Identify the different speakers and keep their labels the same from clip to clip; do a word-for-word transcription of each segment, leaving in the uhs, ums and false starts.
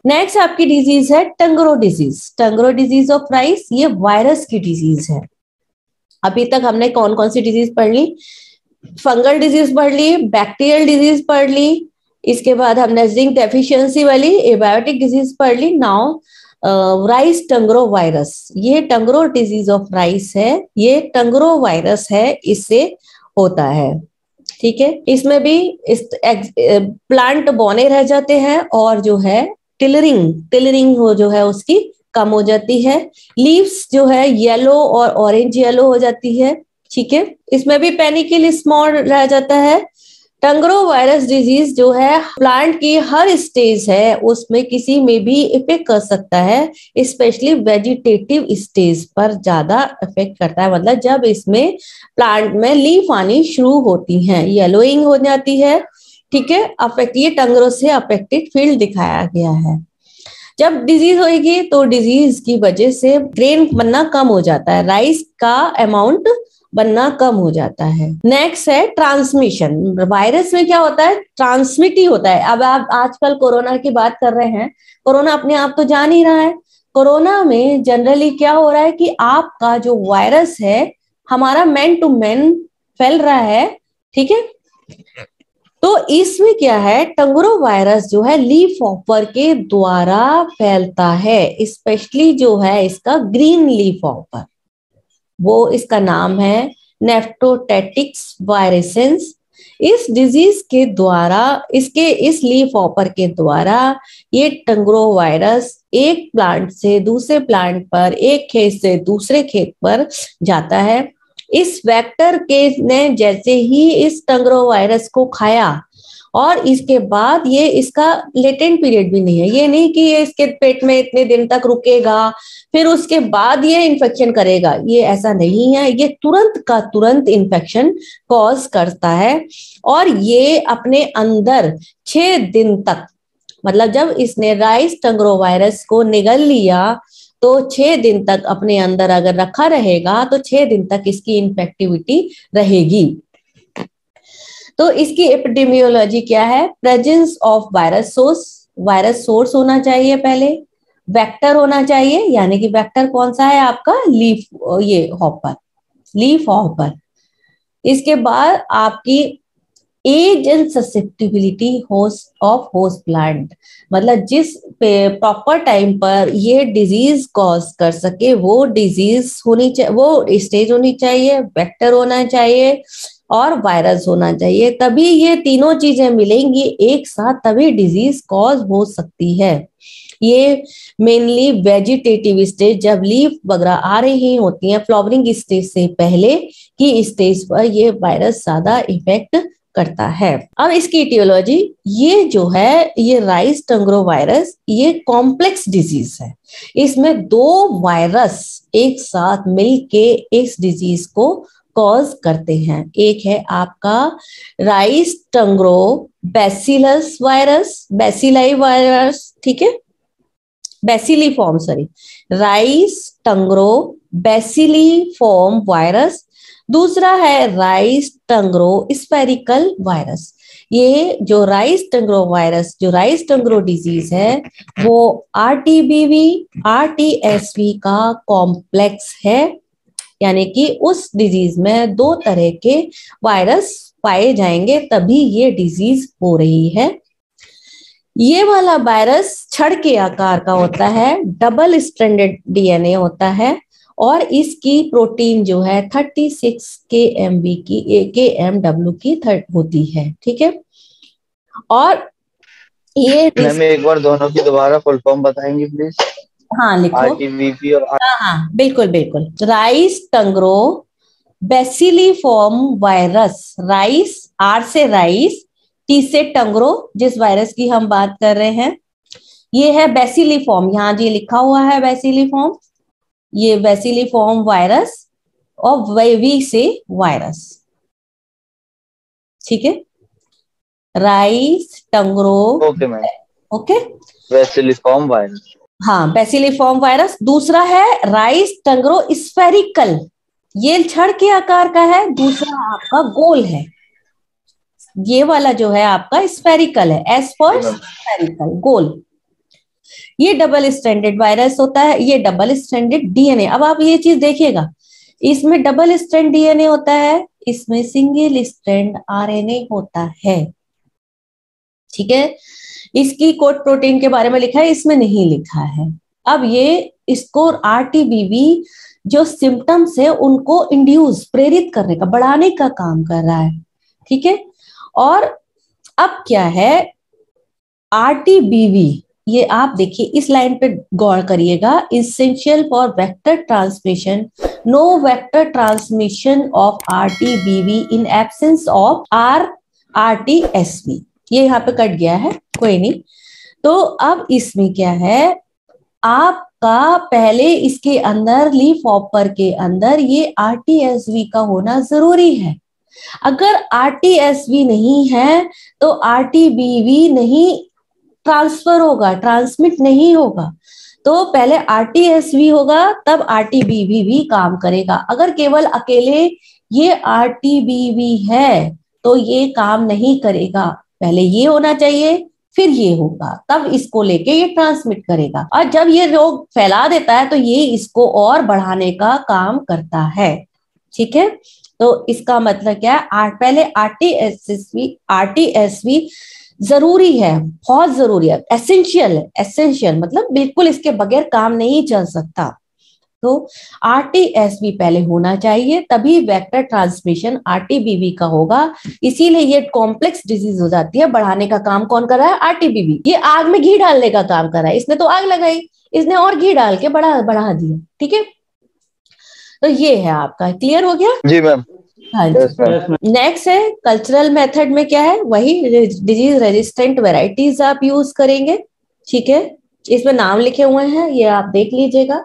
Speaker 1: Next आपकी disease है tungro disease. Tungro disease of rice, ये वायरस की डिजीज है। अभी तक हमने कौन कौन सी डिजीज पढ़ ली? फंगल डिजीज पढ़ ली, बैक्टीरियल डिजीज पढ़ ली, इसके बाद हमने जिंक डेफिशिएंसी वाली एबायोटिक डिजीज पढ़ ली। नाउ राइस टंगरो वायरस, ये टंगरो डिजीज ऑफ राइस है, ये टंगरो वायरस है, इससे होता है। ठीक है, इसमें भी इस प्लांट बौने रह जाते हैं और जो है टिलरिंग टिलरिंग हो जो है उसकी कम हो जाती है। लीव्स जो है येलो और ऑरेंज येलो हो जाती है। ठीक है, इसमें भी पेनिकल स्मॉल रह जाता है। टंगरो वायरस डिजीज जो है प्लांट की हर स्टेज है उसमें किसी में भी इफेक्ट कर सकता है, स्पेशली वेजिटेटिव स्टेज पर ज्यादा इफेक्ट करता है। मतलब जब इसमें प्लांट में लीफ आनी शुरू होती हैं, येलोइंग हो जाती है। ठीक है, अफेक्ट ये टंगरो से अफेक्टेड फील्ड दिखाया गया है। जब डिजीज होगी तो डिजीज की वजह से ग्रेन बनना कम हो जाता है, राइस का अमाउंट बनना कम हो जाता है। नेक्स्ट है ट्रांसमिशन। वायरस में क्या होता है? ट्रांसमिट ही होता है। अब आप आजकल कोरोना की बात कर रहे हैं, कोरोना अपने आप तो जा नहीं रहा है। कोरोना में जनरली क्या हो रहा है कि आपका जो वायरस है हमारा मैन टू मैन फैल रहा है। ठीक है, तो इसमें क्या है, टंगरो वायरस जो है लीफ हॉपर के द्वारा फैलता है, स्पेशली जो है इसका ग्रीन लीफ हॉपर, वो इसका नाम है नेफ्टोटेटिक्स वायरेसेंस। इस डिजीज के द्वारा, इसके इस लीफ हॉपर के द्वारा ये टंगरो वायरस एक प्लांट से दूसरे प्लांट पर, एक खेत से दूसरे खेत पर जाता है। इस वेक्टर के ने जैसे ही इस टंगरो वायरस को खाया और इसके बाद ये इसका लेटेंट पीरियड भी नहीं है, ये नहीं कि ये इसके पेट में इतने दिन तक रुकेगा फिर उसके बाद ये इन्फेक्शन करेगा, ये ऐसा नहीं है। ये तुरंत का तुरंत इन्फेक्शन कॉज करता है और ये अपने अंदर छह दिन तक, मतलब जब इसने राइस टंगरो वायरस को निगल लिया तो छह दिन तक अपने अंदर अगर रखा रहेगा तो छह दिन तक इसकी इन्फेक्टिविटी रहेगी। तो इसकी एपिडेमियोलॉजी क्या है? Presence of virus source, virus source होना चाहिए पहले, वेक्टर होना चाहिए, यानी कि वेक्टर कौन सा है आपका? लीफ, ये हॉपर, लीफ हॉपर। इसके बाद आपकी age and susceptibility host of host plant, मतलब जिस प्रॉपर टाइम पर ये डिजीज कॉज कर सके वो डिजीज होनी चाहिए, वो स्टेज होनी चाहिए, वेक्टर होना चाहिए और वायरस होना चाहिए। तभी ये तीनों चीजें मिलेंगी एक साथ, तभी डिजीज कॉज हो सकती है। ये मेनली वेजिटेटिव स्टेज, जब लीफ वगैरह आ रही होती हैं, फ्लावरिंग स्टेज से पहले की स्टेज पर ये वायरस ज्यादा इफेक्ट करता है। अब इसकी इटियोलॉजी, ये जो है ये राइस टंगरो वायरस ये कॉम्प्लेक्स डिजीज है। इसमें दो वायरस एक साथ मिलके इस डिजीज को कॉज करते हैं। एक है आपका rice tungro bacillus virus, bacilli virus, ठीक है, बैसिलीफॉर्म सॉरी, राइस टंगरो बैसिलीफॉर्म वायरस। दूसरा है राइस टंगरो स्फेरिकल वायरस। ये जो राइस टंगरो वायरस, जो राइस टंगरो डिजीज है वो आरटीबीवी आरटीएसवी का कॉम्प्लेक्स है, यानी कि उस डिजीज में दो तरह के वायरस पाए जाएंगे तभी ये डिजीज हो रही है। ये वाला वायरस छड़ के आकार का होता है, डबल स्ट्रैंडेड डीएनए होता है और इसकी प्रोटीन जो है छत्तीस के एम बी की के एम डब्ल्यू की होती है। ठीक है, और ये
Speaker 2: मैम एक बार दोनों की दोबारा फुल फॉर्म बताएंगे प्लीज?
Speaker 1: हाँ लिखो।
Speaker 2: आरटीबीपी और
Speaker 1: हाँ हाँ बिल्कुल बिल्कुल, राइस टंगरो बैसिलीफॉर्म वायरस। राइस, आर से राइस, टी से टंगरो, जिस वायरस की हम बात कर रहे हैं ये है बैसिलीफॉर्म, यहाँ जी लिखा हुआ है बैसिलीफॉर्म, ये बैसिलीफॉर्म वायरस और वी से वायरस। ठीक है, rice tungro,
Speaker 2: okay ma'am,
Speaker 1: okay,
Speaker 2: bacilliform virus,
Speaker 1: हाँ बैसिलीफॉर्म वायरस। दूसरा है राइस टंगरो स्फेरिकल, ये छड़ के आकार का है, दूसरा आपका गोल है, ये वाला जो है आपका स्फेरिकल है, एस फॉर स्फेरिकल, गोल। ये डबल स्ट्रैंडेड वायरस होता है, ये डबल स्ट्रैंडेड डीएनए। अब आप ये चीज देखिएगा, इसमें डबल स्ट्रैंड डीएनए होता है, इसमें सिंगल स्ट्रैंड आरएनए होता है। ठीक है, इसकी कोड प्रोटीन के बारे में लिखा है, इसमें नहीं लिखा है। अब ये इसको आरटीबीवी जो सिम्टम्स है उनको इंड्यूस, प्रेरित करने का, बढ़ाने का काम कर रहा है। ठीक है, और अब क्या है आरटीबीवी, ये आप देखिए इस लाइन पे गौर करिएगा, essential for vector transmission, no vector transmission of RTBV in absence of R RTSV. ये यहाँ पे कट गया है, कोई नहीं। तो अब इसमें क्या है, आपका पहले इसके अंदर लीफ हॉपर के अंदर ये आरटीएसवी का होना जरूरी है। अगर आरटीएसवी नहीं है तो आरटीबीवी नहीं ट्रांसफर होगा, ट्रांसमिट नहीं होगा। तो पहले आरटीएसवी होगा तब आरटीबीवी भी काम करेगा। अगर केवल अकेले ये आरटीबीवी है तो ये काम नहीं करेगा, पहले ये होना चाहिए फिर ये होगा, तब इसको लेके ये ट्रांसमिट करेगा। और जब ये रोग फैला देता है तो ये इसको और बढ़ाने का काम करता है। ठीक है, तो इसका मतलब क्या है, आर, पहले आरटीएसवी आरटीएसवी जरूरी है, बहुत जरूरी है, एसेंशियल है। एसेंशियल मतलब बिल्कुल इसके बगैर काम नहीं चल सकता। तो आरटीएसवी पहले होना चाहिए, तभी वेक्टर ट्रांसमिशन आरटीबीवी का होगा। इसीलिए ये कॉम्प्लेक्स डिजीज हो जाती है। बढ़ाने का काम कौन कर रहा है, आरटीबीवी। ये आग में घी डालने का काम कर रहा है, इसने तो आग लगाई, इसने और घी डाल के बढ़ा बढ़ा दिया। ठीक है, तो ये है आपका, क्लियर हो गया?
Speaker 2: जी मैम।
Speaker 1: हाँ जी। नेक्स्ट है कल्चरल मेथड में क्या है, वही डिजीज रेजिस्टेंट वेराइटीज आप यूज करेंगे। ठीक है, इसमें नाम लिखे हुए हैं, ये आप देख लीजिएगा,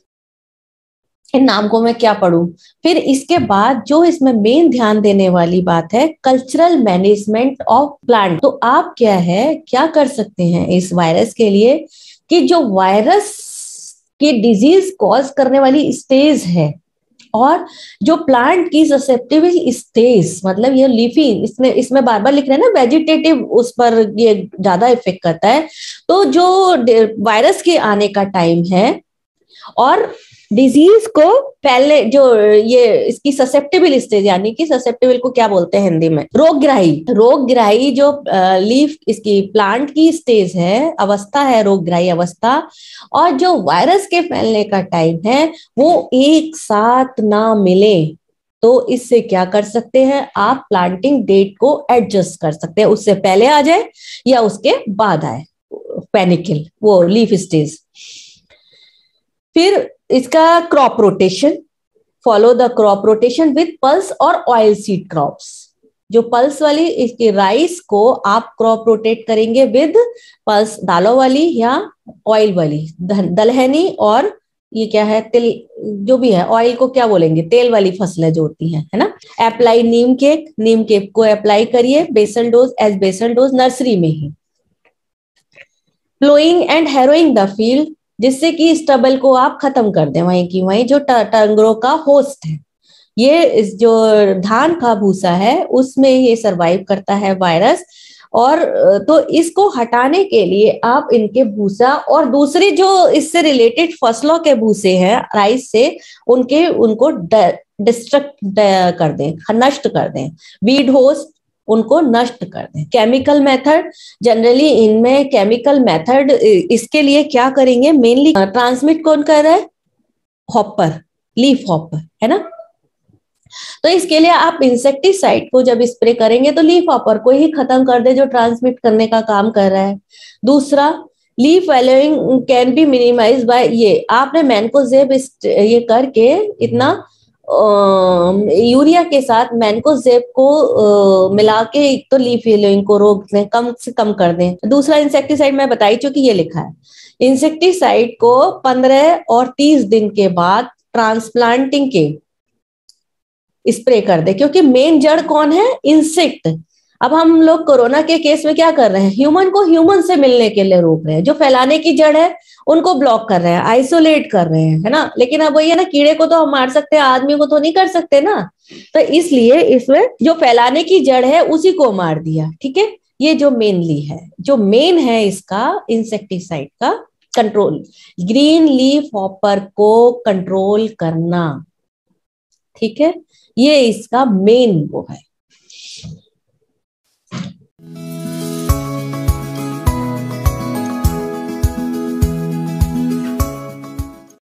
Speaker 1: इन नाम को मैं क्या पढ़ूं। फिर इसके बाद जो इसमें मेन ध्यान देने वाली बात है, कल्चरल मैनेजमेंट ऑफ प्लांट। तो आप क्या है, क्या कर सकते हैं इस वायरस के लिए कि जो वायरस की डिजीज कॉज करने वाली स्टेज है और जो प्लांट की ससेप्टिबल स्टेज, मतलब ये लीफी, इसमें इसमें बार बार लिख रहे हैं ना, वेजिटेटिव, उस पर ये ज्यादा इफेक्ट करता है। तो जो वायरस के आने का टाइम है और डिजीज को पहले जो ये इसकी ससेप्टिबल स्टेज, यानी कि ससेप्टिबल को क्या बोलते हैं हिंदी में, रोगग्राही। रोगग्राही जो लीफ इसकी प्लांट की स्टेज है, अवस्था है, रोगग्राही अवस्था, और जो वायरस के फैलने का टाइम है वो एक साथ ना मिले। तो इससे क्या कर सकते हैं आप, प्लांटिंग डेट को एडजस्ट कर सकते हैं, उससे पहले आ जाए या उसके बाद आए पेनिकल, वो लीफ स्टेज। फिर इसका crop rotation, follow the crop rotation with pulse और ऑयल सीड क्रॉप्स। जो पल्स वाली इसकी राइस को आप क्रॉप रोटेट करेंगे विद पल्स, दालों वाली या ऑयल वाली, दलहनी और ये क्या है, तिल, जो भी है, ऑयल को क्या बोलेंगे, तेल वाली फसलें जो होती हैं, है ना। Apply neem cake, neem cake को अप्लाई करिए basal dose, as basal dose nursery में ही। Ploughing and harrowing the field, जिससे कि स्टबल को आप खत्म कर दें, वहीं की वहीं जो टंगरों का होस्ट है, ये इस जो धान का भूसा है उसमें ये सरवाइव करता है वायरस। और तो इसको हटाने के लिए आप इनके भूसा और दूसरी जो इससे रिलेटेड फसलों के भूसे हैं राइस से, उनके उनको डिस्ट्रक्ट कर दें, नष्ट कर दें, वीड होस्ट उनको नष्ट कर दें। केमिकल मेथड, जनरली इनमें केमिकल मेथड इसके लिए क्या करेंगे, मेनली ट्रांसमिट कौन कर रहा है, हॉपर, लीफ हॉपर, है ना। तो इसके लिए आप इंसेक्टिसाइड को जब स्प्रे करेंगे तो लीफ हॉपर को ही खत्म कर दे जो ट्रांसमिट करने का काम कर रहा है। दूसरा, leaf following can be minimise बाय, ये आपने मैनकोजेब ये करके इतना यूरिया के साथ मैनकोजेब को आ, मिला के एक तो लीफ फेलोइंग को रोक दें, कम से कम कर दें। दूसरा इंसेक्टिसाइड मैं बताई चुकी, ये लिखा है, इंसेक्टिसाइड को पंद्रह और तीस दिन के बाद ट्रांसप्लांटिंग के स्प्रे कर दे, क्योंकि मेन जड़ कौन है, इंसेक्ट। अब हम लोग कोरोना के केस में क्या कर रहे हैं, ह्यूमन को ह्यूमन से मिलने के लिए रोक रहे हैं, जो फैलाने की जड़ है उनको ब्लॉक कर रहे हैं, आइसोलेट कर रहे हैं, है ना। लेकिन अब वही है ना, कीड़े को तो हम मार सकते हैं, आदमी को तो नहीं कर सकते ना। तो इसलिए इसमें जो फैलाने की जड़ है उसी को मार दिया। ठीक है, ये जो मेनली है, जो मेन है इसका इंसेक्टिसाइड का कंट्रोल, ग्रीन लीफ हॉपर को कंट्रोल करना, ठीक है, ये इसका मेन वो है।